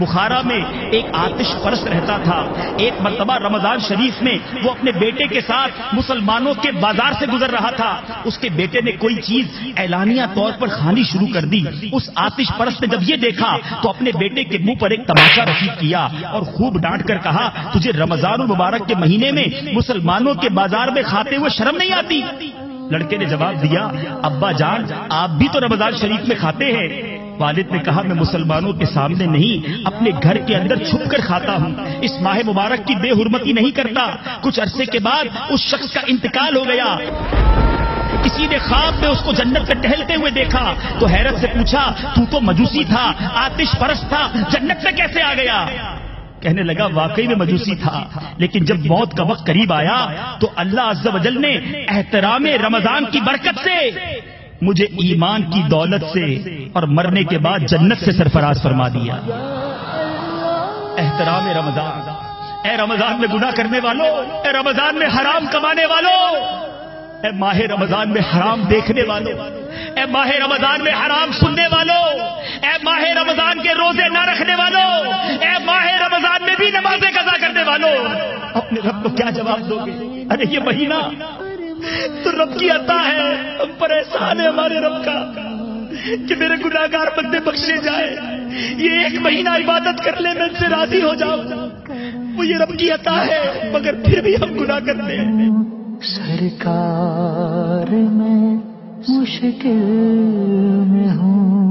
بخارا میں ایک آتش پرست رہتا تھا. ایک مرتبہ رمضان شریف میں وہ اپنے بیٹے کے ساتھ مسلمانوں کے بازار سے گزر رہا تھا. اس کے بیٹے نے کوئی چیز اعلانیہ طور پر کھانی شروع کر دی. اس آتش پرست نے جب یہ دیکھا تو اپنے بیٹے کے منہ پر ایک تماشا رسید کیا اور خوب ڈانٹ کر کہا تجھے رمضان المبارک کے مہینے میں مسلمانوں کے بازار میں کھاتے ہوئے شرم نہیں آتی؟ لڑکے نے جواب دیا ابا جان آپ بھی تو رمضان شریف میں کھاتے ہیں. والد نے کہا میں مسلمانوں کے سامنے نہیں اپنے گھر کے اندر چھپ کر کھاتا ہوں. اس ماہ مبارک کی بے حرمتی نہیں کرتا. کچھ عرصے کے بعد اس شخص کا انتقال ہو گیا. کسی نے خواب میں اس کو جنت میں ٹہلتے ہوئے دیکھا تو حیرت سے پوچھا تو تو مجوسی تھا, آتش پرست تھا, جنت میں کیسے آ گیا؟ کہنے لگا واقعی میں مجوسی تھا, لیکن جب موت کا وقت قریب آیا تو اللہ عز و جل نے احترام رمضان کی برکت سے مجھے ایمان کی دولت سے اور مرنے کے بعد جنت سے سرفراز فرما دیا. احترام رمضان. اے رمضان میں گناہ کرنے والوں, اے رمضان میں حرام کمانے والوں, اے ماہ رمضان میں حرام دیکھنے والوں, اے ماہ رمضان میں حرام سننے والوں, اے ماہ رمضان کے روزے نہ رکھنے والوں, اے ماہ رمضان میں بھی نمازیں قضا کرنے والوں, اپنے رب کو کیا جواب دو گے؟ ارے یہ مہینہ تو رب کی عطا ہے, ہم پر احسان ہے ہمارے رب کا کہ میرے گناہگار بندے بخشے جائے. یہ ایک مہینہ عبادت کر لے میں ان سے راضی ہو جاؤں, وہ یہ رب کی عطا ہے, مگر پھر بھی ہم گناہ کرتے ہیں. سرکار میں مشکل میں ہوں